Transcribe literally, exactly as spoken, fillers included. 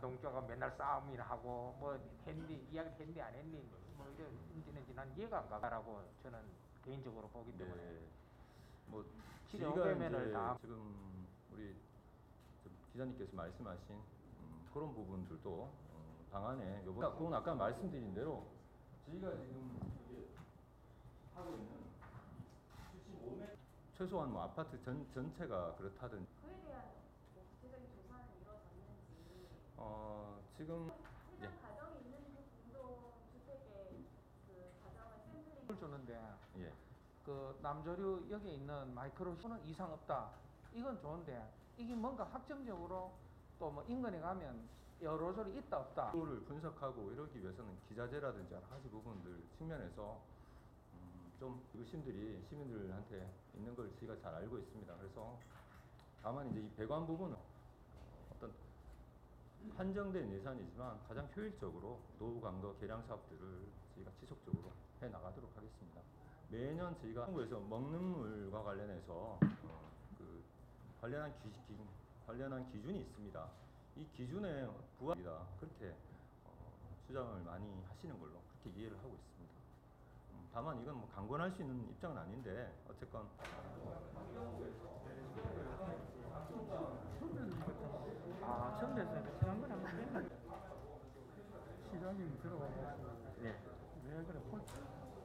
동조가 맨날 싸움이나 하고 뭐 했니 이야기 했니 안 했니 뭐 이런 문제는지 난 이해가 안 가라고 저는 개인적으로 보기 때문에 네. 뭐 실효 저희가 배면을 이제 다 지금 우리 기자님께서 말씀하신 음, 그런 부분들도 어, 방안에 요번 그건 아까 말씀드린 대로 저희가 지금 이게 하고 있는 칠십오 미터 최소한 뭐 아파트 전 전체가 그렇다든 그에 대한 뭐 구체적인 조사는 이루어졌는지 어 지금 해당 예. 가정이 있는 그 공동 주택의 그 가정을 샘플링 주는데 예. 그 남조류 여기에 있는 마이크로는 이상 없다. 이건 좋은데 이게 뭔가 확정적으로 또 뭐 인근에 가면 여러 조리 있다 없다. 를 분석하고 이러기 위해서는 기자재라든지 여러 가지 부분들 측면에서 음, 좀 의심들이 시민들한테 있는 걸 저희가 잘 알고 있습니다. 그래서 다만 이제 이 배관 부분은 어떤 한정된 예산이지만 가장 효율적으로 노후 강도 개량 사업들을 저희가 지속적으로 해 나가도록 하겠습니다. 매년 저희가 정부에서 먹는 물과 관련해서 어, 그 관련한 기, 기, 관련한 기준이 있습니다. 이 기준에 부합니다. 그렇게 어, 주장을 많이 하시는 걸로 그렇게 이해를 하고 있습니다. 음, 다만 이건 뭐 강권할 수 있는 입장은 아닌데 어쨌건 아 청대에서 지난번에 한번 시장님 들어가서 네. 왜 그래 홀